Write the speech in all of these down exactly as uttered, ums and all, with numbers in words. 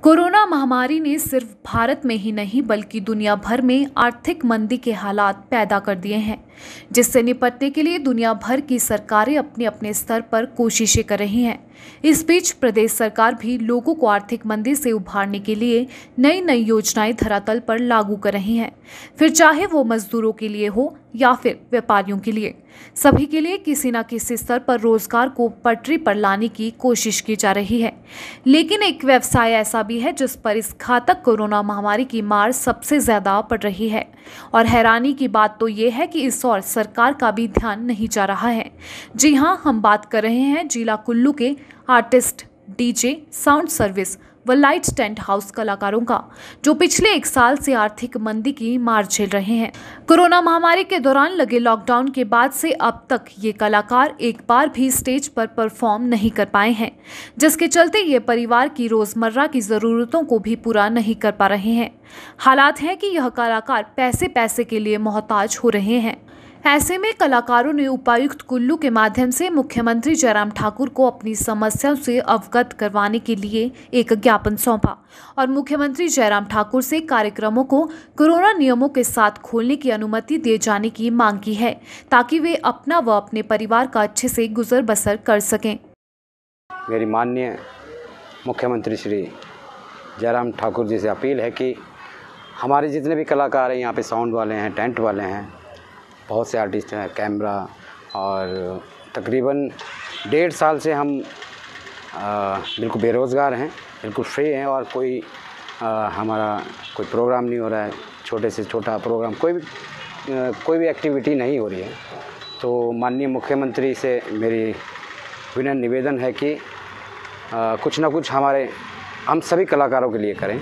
Corona महामारी ने सिर्फ भारत में ही नहीं बल्कि दुनिया भर में आर्थिक मंदी के हालात पैदा कर दिए हैं, जिससे निपटने के लिए दुनिया भर की सरकारें अपने अपने स्तर पर कोशिशें कर रही हैं। इस बीच प्रदेश सरकार भी लोगों को आर्थिक मंदी से उभारने के लिए नई नई योजनाएं धरातल पर लागू कर रही हैं, फिर चाहे वो मजदूरों के लिए हो या फिर व्यापारियों के लिए। सभी के लिए किसी न किसी स्तर पर रोजगार को पटरी पर लाने की कोशिश की जा रही है। लेकिन एक व्यवसाय ऐसा भी है जिस पर इस घातक कोरोना महामारी की मार सबसे ज्यादा पड़ रही है, और हैरानी की बात तो ये है कि इस ओर सरकार का भी ध्यान नहीं जा रहा है। जी हाँ, हम बात कर रहे हैं जिला कुल्लू के आर्टिस्ट, डीजे, साउंड सर्विस व लाइट टेंट हाउस कलाकारों का, जो पिछले एक साल से आर्थिक मंदी की मार झेल रहे हैं। कोरोना महामारी के दौरान लगे लॉकडाउन के बाद से अब तक ये कलाकार एक बार भी स्टेज पर परफॉर्म नहीं कर पाए हैं, जिसके चलते ये परिवार की रोजमर्रा की जरूरतों को भी पूरा नहीं कर पा रहे हैं। हालात हैं कि यह कलाकार पैसे पैसे के लिए मोहताज हो रहे हैं। ऐसे में कलाकारों ने उपायुक्त कुल्लू के माध्यम से मुख्यमंत्री जयराम ठाकुर को अपनी समस्याओं से अवगत करवाने के लिए एक ज्ञापन सौंपा और मुख्यमंत्री जयराम ठाकुर से कार्यक्रमों को कोरोना नियमों के साथ खोलने की अनुमति दिए जाने की मांग की है, ताकि वे अपना व अपने परिवार का अच्छे से गुजर बसर कर सकें। मेरी माननीय मुख्यमंत्री श्री जयराम ठाकुर जी से अपील है कि हमारे जितने भी कलाकार हैं, यहाँ पे साउंड वाले हैं, टेंट वाले हैं, बहुत से आर्टिस्ट हैं, कैमरा, और तकरीबन डेढ़ साल से हम आ, बिल्कुल बेरोज़गार हैं, बिल्कुल फ्री हैं, और कोई आ, हमारा कोई प्रोग्राम नहीं हो रहा है। छोटे से छोटा प्रोग्राम, कोई भी आ, कोई भी एक्टिविटी नहीं हो रही है। तो माननीय मुख्यमंत्री से मेरी विनम्र निवेदन है कि आ, कुछ ना कुछ हमारे हम सभी कलाकारों के लिए करें।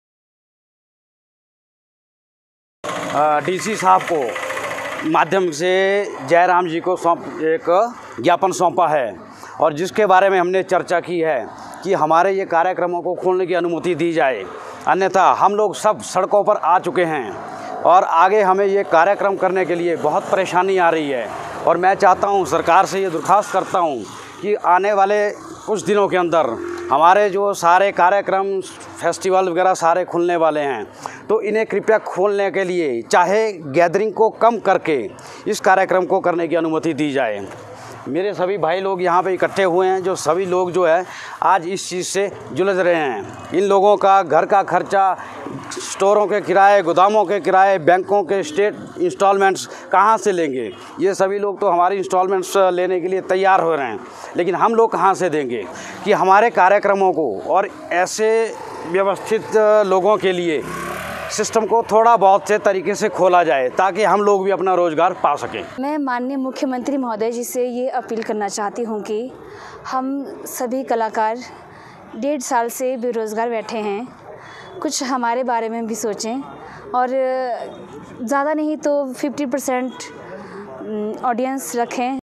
डीसी साहब को माध्यम से जयराम जी को सौंप एक ज्ञापन सौंपा है, और जिसके बारे में हमने चर्चा की है कि हमारे ये कार्यक्रमों को खोलने की अनुमति दी जाए, अन्यथा हम लोग सब सड़कों पर आ चुके हैं और आगे हमें ये कार्यक्रम करने के लिए बहुत परेशानी आ रही है। और मैं चाहता हूँ, सरकार से ये दरख्वास्त करता हूँ कि आने वाले कुछ दिनों के अंदर हमारे जो सारे कार्यक्रम, फेस्टिवल वगैरह सारे खुलने वाले हैं, तो इन्हें कृपया खोलने के लिए चाहे गैदरिंग को कम करके इस कार्यक्रम को करने की अनुमति दी जाए। मेरे सभी भाई लोग यहाँ पे इकट्ठे हुए हैं, जो सभी लोग जो है आज इस चीज़ से जुलझ रहे हैं। इन लोगों का घर का खर्चा, स्टोरों के किराए, गोदामों के किराए, बैंकों के स्टेट इंस्टॉलमेंट्स कहाँ से लेंगे? ये सभी लोग तो हमारी इंस्टॉलमेंट्स लेने के लिए तैयार हो रहे हैं, लेकिन हम लोग कहाँ से देंगे? कि हमारे कार्यक्रमों को और ऐसे व्यवस्थित लोगों के लिए सिस्टम को थोड़ा बहुत से तरीके से खोला जाए, ताकि हम लोग भी अपना रोज़गार पा सकें। मैं माननीय मुख्यमंत्री महोदय जी से ये अपील करना चाहती हूँ कि हम सभी कलाकार डेढ़ साल से बेरोज़गार बैठे हैं, कुछ हमारे बारे में भी सोचें, और ज़्यादा नहीं तो फिफ्टी परसेंट ऑडियंस रखें।